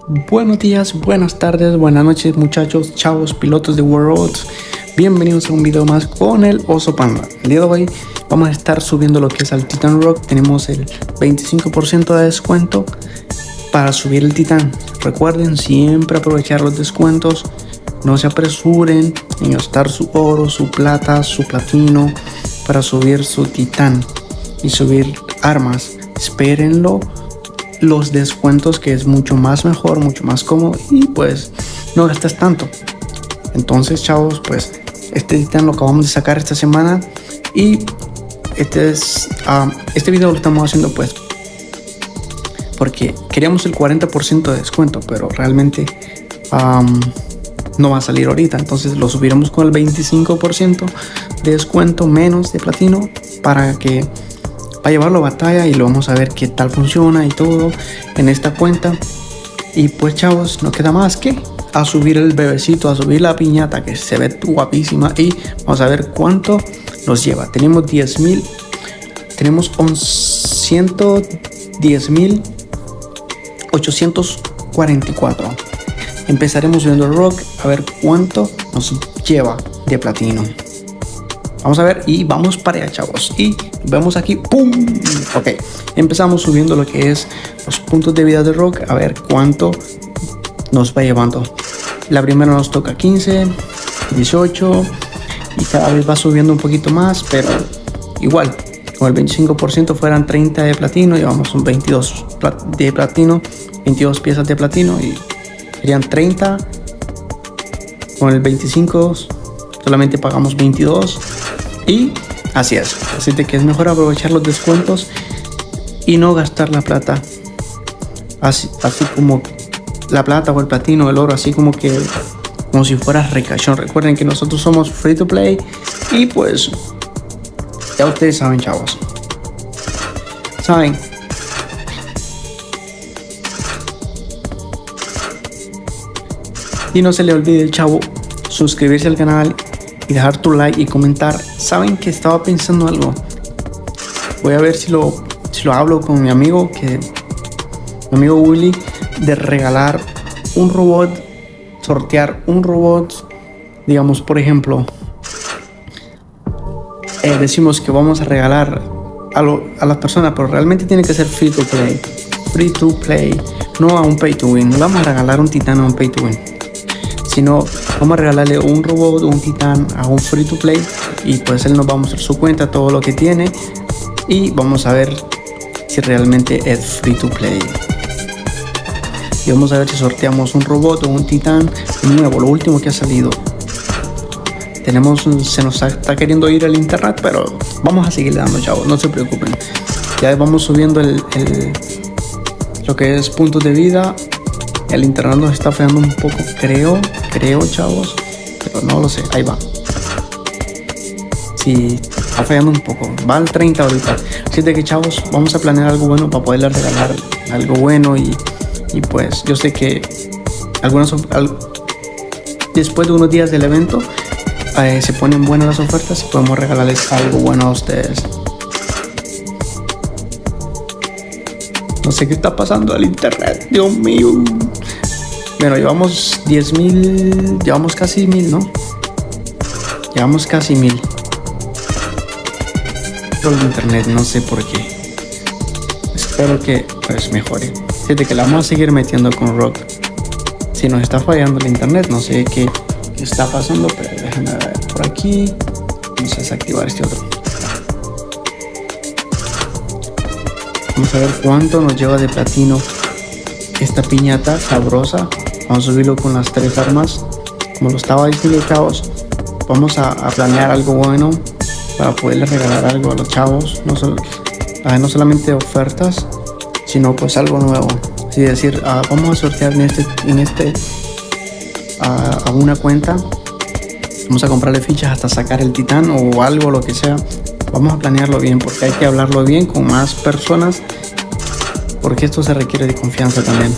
Buenos días, buenas tardes, buenas noches muchachos, chavos, pilotos de World. Bienvenidos a un video más con el Oso Panda. El día de hoy vamos a estar subiendo lo que es al Titan Rock. Tenemos el 25% de descuento para subir el Titan. Recuerden siempre aprovechar los descuentos. No se apresuren en gastar su oro, su plata, su platino para subir su Titan y subir armas. Espérenlo los descuentos, que es mucho más mejor, mucho más cómodo y pues no gastas tanto. Entonces chavos, pues este Titan lo acabamos de sacar esta semana y este video lo estamos haciendo pues porque queríamos el 40% de descuento, pero realmente no va a salir ahorita. Entonces lo subiremos con el 25% de descuento menos de platino para llevarlo a batalla y lo vamos a ver qué tal funciona y todo en esta cuenta. Y pues chavos, no queda más que a subir el bebecito, a subir la piñata que se ve guapísima y vamos a ver cuánto nos lleva. Tenemos 10.000, tenemos 110.844. Empezaremos viendo el rock a ver cuánto nos lleva de platino. Vamos a ver y vamos para allá chavos. Y vemos aquí, ¡pum! Ok, empezamos subiendo lo que es los puntos de vida de rock. A ver cuánto nos va llevando. La primera nos toca 15, 18 y cada vez va subiendo un poquito más, pero igual con el 25% fueran 30 de platino. Llevamos un 22 de platino, 22 piezas de platino y serían 30. Con el 25 solamente pagamos 22 y así es. Así que es mejor aprovechar los descuentos y no gastar la plata así como la plata o el platino, el oro, así como si fuera ricachón. Recuerden que nosotros somos free to play y pues ya ustedes saben chavos, saben. Y no se le olvide chavo suscribirse al canal y dejar tu like y comentar. Saben que estaba pensando algo. Voy a ver si lo hablo con mi amigo Willy, de regalar un robot, sortear un robot. Digamos, por ejemplo, decimos que vamos a regalar a las personas, pero realmente tiene que ser free to play, no a un pay to win. Vamos a regalar un Titan a un pay to win, sino vamos a regalarle un robot, un Titan a un free to play y pues él nos va a mostrar su cuenta, todo lo que tiene y vamos a ver si realmente es free to play. Y vamos a ver si sorteamos un robot o un Titan nuevo, lo último que ha salido. Se nos está queriendo ir el internet, pero vamos a seguir dando chavos, no se preocupen. Ya vamos subiendo lo que es puntos de vida. El internet nos está fallando un poco, creo chavos, pero no lo sé, ahí va. Sí, está fallando un poco, va al 30 ahorita. Así que chavos, vamos a planear algo bueno para poderle regalar algo bueno y pues yo sé que después de unos días del evento se ponen buenas las ofertas y podemos regalarles algo bueno a ustedes. No sé qué está pasando al internet, Dios mío. Bueno, llevamos 10.000, llevamos casi 1.000, ¿no? Llevamos casi 1.000. Pero el internet no sé por qué. Espero que pues mejore. Fíjate que la vamos a seguir metiendo con rock. Si nos está fallando el internet, no sé qué está pasando, pero déjenme ver por aquí. Vamos a desactivar este otro. Vamos a ver cuánto nos lleva de platino esta piñata sabrosa. Vamos a subirlo con las 3 armas. Como lo estaba diciendo chavos, vamos a planear algo bueno para poderle regalar algo a los chavos. No solamente ofertas, sino pues algo nuevo. Es decir, vamos a sortear a una cuenta. Vamos a comprarle fichas hasta sacar el Titan o algo, lo que sea. Vamos a planearlo bien porque hay que hablarlo bien con más personas, porque esto se requiere de confianza también.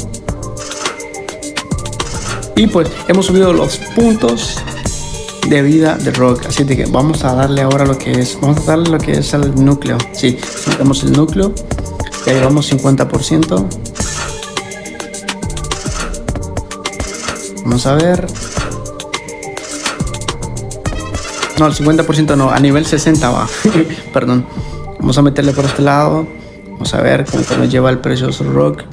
Y pues hemos subido los puntos de vida de rock, así que vamos a darle ahora lo que es, el núcleo. Sí, tenemos el núcleo, ya llevamos 50%. Vamos a ver. No, el 50% no, a nivel 60 va. Perdón. Vamos a meterle por este lado. Vamos a ver cuánto nos lleva el precioso rock.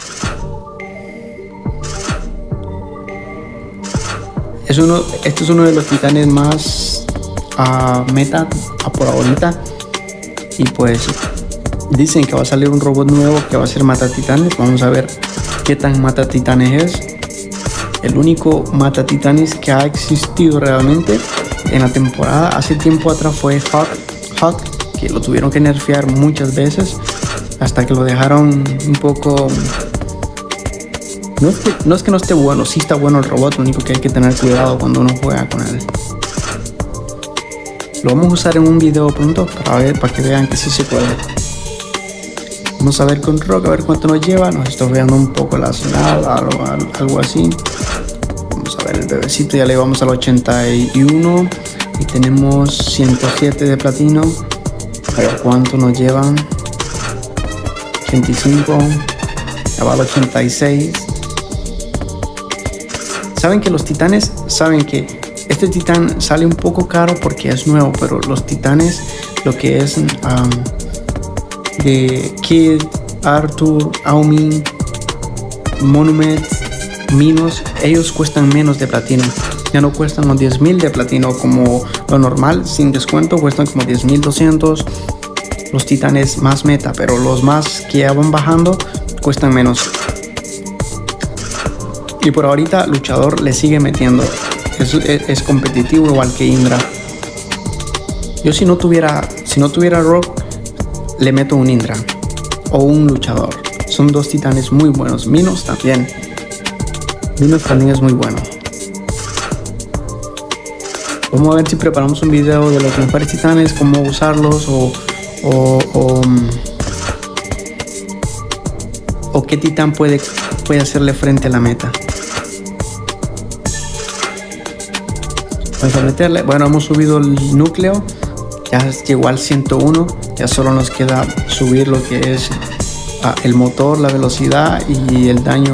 Este es uno de los titanes más meta por ahorita. Y pues dicen que va a salir un robot nuevo que va a ser mata titanes. Vamos a ver qué tan mata titanes es. El único mata titanes que ha existido realmente en la temporada hace tiempo atrás fue Hawk, que lo tuvieron que nerfear muchas veces hasta que lo dejaron un poco. No es que no esté bueno, sí está bueno el robot, lo único que hay que tener cuidado cuando uno juega con él. Lo vamos a usar en un video pronto para que vean que sí se puede. Vamos a ver con Rock, a ver cuánto nos lleva. Nos está veando un poco la señal, algo así. Vamos a ver el bebecito, ya le vamos al 81 y tenemos 107 de platino. A ver cuánto nos llevan. 85, ya va al 86. Saben que los titanes, saben que este titán sale un poco caro porque es nuevo, pero los titanes, lo que es de Kid, Arthur, Aomi, Monument, Minos, ellos cuestan menos de platino. Ya no cuestan los 10.000 de platino como lo normal, sin descuento cuestan como 10.200. Los titanes más meta, pero los más que ya van bajando cuestan menos. Y por ahorita luchador le sigue metiendo. Es competitivo igual que Indra. Yo si no tuviera Rock, le meto un Indra o un luchador. Son dos titanes muy buenos. Minos también es muy bueno. Vamos a ver si preparamos un video de los mejores titanes, cómo usarlos o qué titán puede hacerle frente a la meta. Vamos a meterle. Bueno, hemos subido el núcleo, ya llegó al 101. Ya solo nos queda subir lo que es el motor, la velocidad y el daño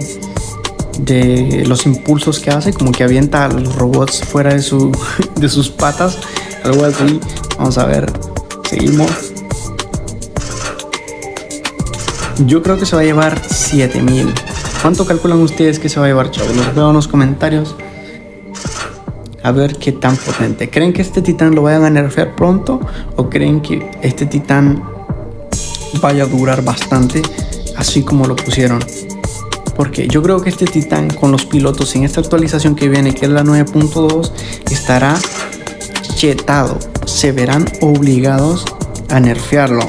de los impulsos que hace, como que avienta a los robots fuera de sus patas, algo así. Vamos a ver, seguimos. Yo creo que se va a llevar 7000. ¿Cuánto calculan ustedes que se va a llevar, chavos? Los veo en los comentarios. A ver qué tan potente. ¿Creen que este titán lo vayan a nerfear pronto? ¿O creen que este titán vaya a durar bastante así como lo pusieron? Porque yo creo que este titán con los pilotos en esta actualización que viene, que es la 9.2, estará chetado. Se verán obligados a nerfearlo.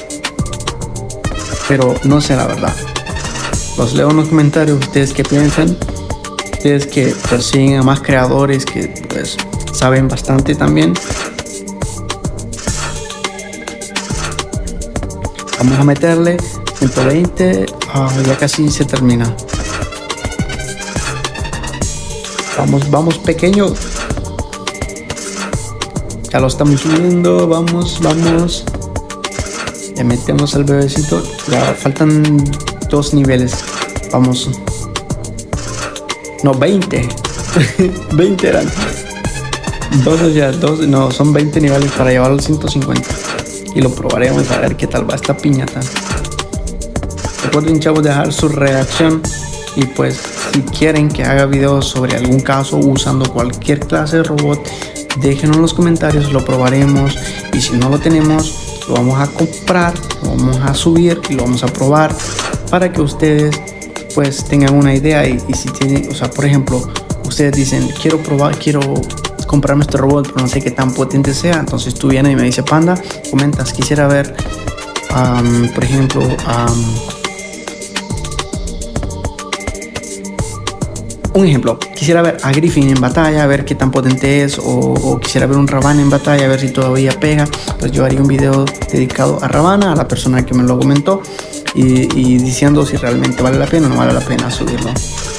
Pero no sé la verdad. Los leo en los comentarios. ¿Ustedes qué piensan? Ustedes que persiguen a más creadores que pues saben bastante también. Vamos a meterle 120. Ya casi se termina. Vamos pequeño. Ya lo estamos subiendo. Vamos. Le metemos al bebecito. Ya faltan 2 niveles. Vamos. No, 20. 20 eran. 12 ya, 12. No, son 20 niveles para llevarlo al 150. Y lo probaremos a ver qué tal va esta piñata. Recuerden, chavos, dejar su reacción. Y pues, si quieren que haga videos sobre algún caso usando cualquier clase de robot, déjenlo en los comentarios, lo probaremos. Y si no lo tenemos, lo vamos a comprar, lo vamos a subir y lo vamos a probar para que ustedes pues tengan una idea. Y si tienen, o sea, por ejemplo, ustedes dicen, quiero comprarme este robot, pero no sé qué tan potente sea. Entonces tú vienes y me dices, Panda, comentas, quisiera ver, por ejemplo, un ejemplo, quisiera ver a Griffin en batalla, a ver qué tan potente es, o quisiera ver un Ravana en batalla, a ver si todavía pega. Pues yo haría un video dedicado a Ravana, a la persona que me lo comentó, y diciendo si realmente vale la pena o no vale la pena subirlo.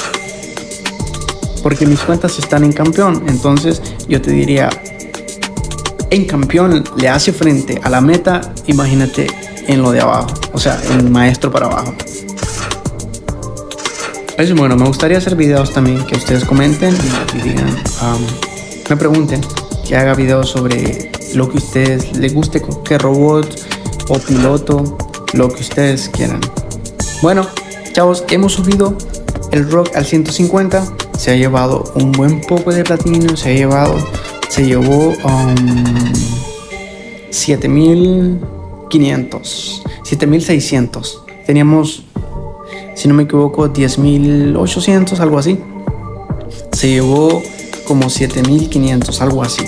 Porque mis cuentas están en campeón, entonces yo te diría, en campeón le hace frente a la meta, imagínate en lo de abajo, o sea, en maestro para abajo. Es bueno, me gustaría hacer videos también que ustedes comenten y digan, me pregunten, que haga videos sobre lo que a ustedes les guste, qué robot o piloto, lo que ustedes quieran. Bueno, chavos, hemos subido el Rock al 150. Se ha llevado un buen poco de platino. Se llevó 7500, 7600. Teníamos, si no me equivoco, 10800, algo así. Se llevó como 7500, algo así.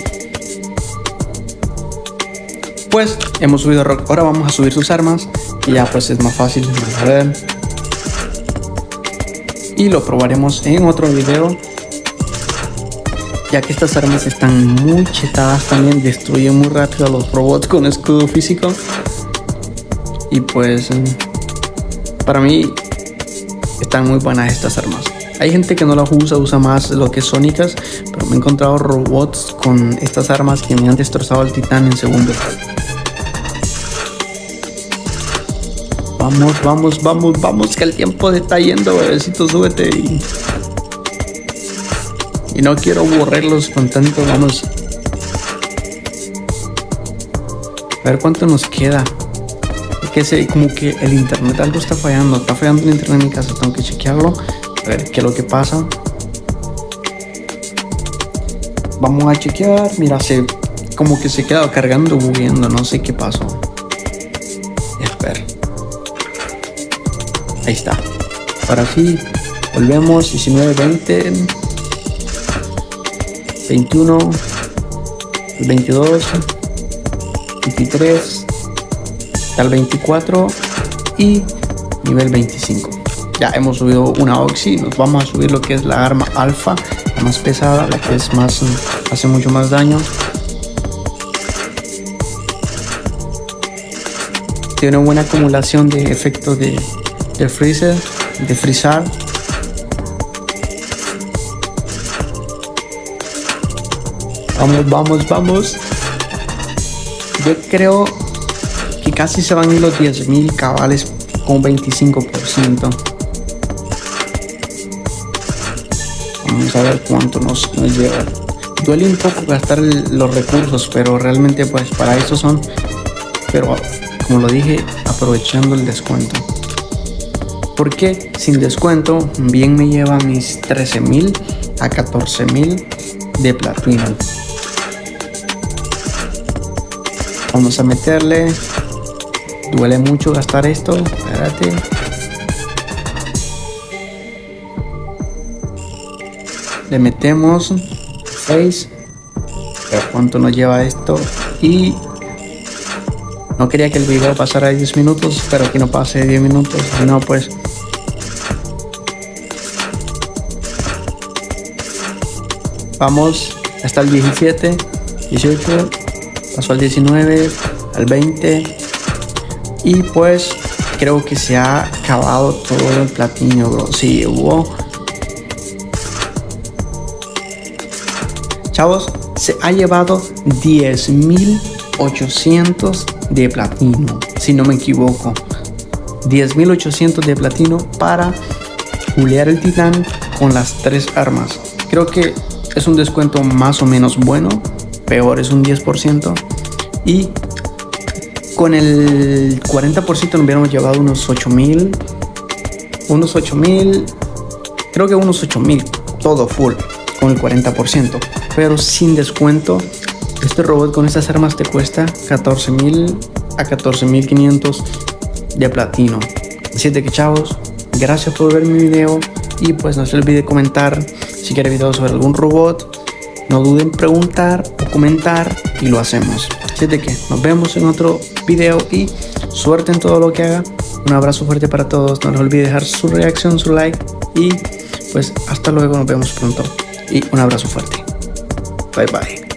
Pues hemos subido Rock. Ahora vamos a subir sus armas, que ya pues es más fácil de ver. Y lo probaremos en otro video, ya que estas armas están muy chetadas también. Destruyen muy rápido a los robots con escudo físico. Y pues para mí están muy buenas estas armas. Hay gente que no las usa más lo que es sónicas, pero me he encontrado robots con estas armas que me han destrozado el titán en segundos. Vamos, que el tiempo se está yendo, bebecito, súbete. Y no quiero aburrirlos con tanto, vamos. A ver cuánto nos queda. Que sé, como que el internet algo está fallando el internet en mi casa, tengo que chequearlo, a ver qué es lo que pasa. Vamos a chequear, mira, como que se queda cargando, bugueando, no sé qué pasó. Espera. Ahí está. Ahora sí, volvemos. 19, 20, 21, 22, 23, al 24 y nivel 25. Ya hemos subido una Oxy. Nos vamos a subir lo que es la arma alfa, la más pesada, la que es más, hace mucho más daño. Tiene una buena acumulación de efecto de freezer, de frizar. Vamos. Yo creo que casi se van a ir los 10.000 cabales con 25%. Vamos a ver cuánto nos lleva. Duele un poco gastar los recursos, pero realmente pues para eso son. Pero como lo dije, aprovechando el descuento. Porque sin descuento bien me lleva mis 13.000 a 14.000 de platino. Vamos a meterle. Duele mucho gastar esto. Espérate. Le metemos 6. A ver cuánto nos lleva esto. Y no quería que el video pasara 10 minutos. Pero que no pase 10 minutos. Si no, pues vamos hasta el 17, 18, pasó al 19, al 20 y pues creo que se ha acabado todo el platino, bro. Sí, hubo. Chavos, se ha llevado 10.800 de platino, si no me equivoco. 10.800 de platino para julear el titán con las 3 armas. Creo que es un descuento más o menos bueno, peor es un 10%. Y con el 40% nos hubiéramos llevado unos 8.000. Creo que unos 8.000, todo full, con el 40%. Pero sin descuento, este robot con estas armas te cuesta 14.000 a 14.500 de platino. Así que chavos, gracias por ver mi video. Y pues no se olvide comentar si quiere videos sobre algún robot. No duden en preguntar o comentar y lo hacemos. Así que nos vemos en otro video y suerte en todo lo que haga. Un abrazo fuerte para todos. No les olvide dejar su reacción, su like. Y pues hasta luego, nos vemos pronto. Y un abrazo fuerte. Bye bye.